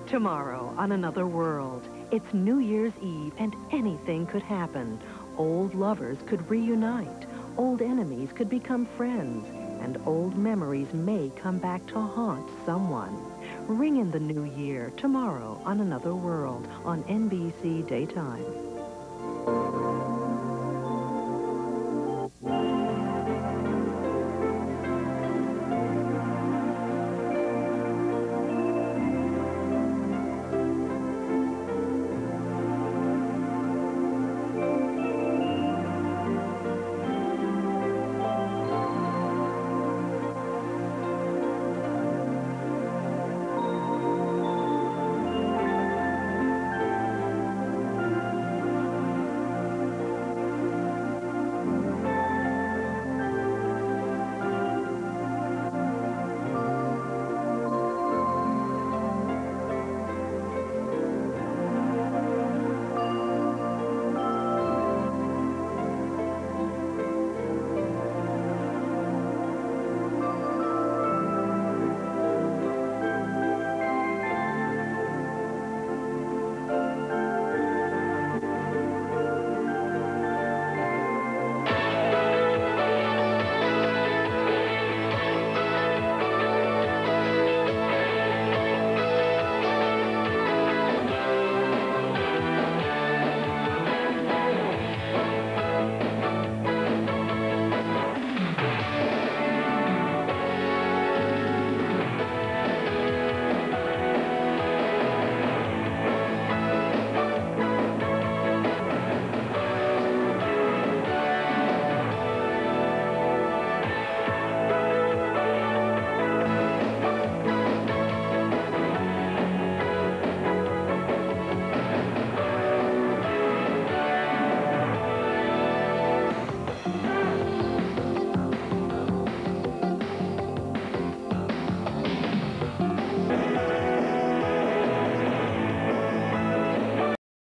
Tomorrow on Another World, it's New Year's Eve and anything could happen. Old lovers could reunite, old enemies could become friends, and old memories may come back to haunt someone. Ring in the new year tomorrow on Another World on NBC Daytime.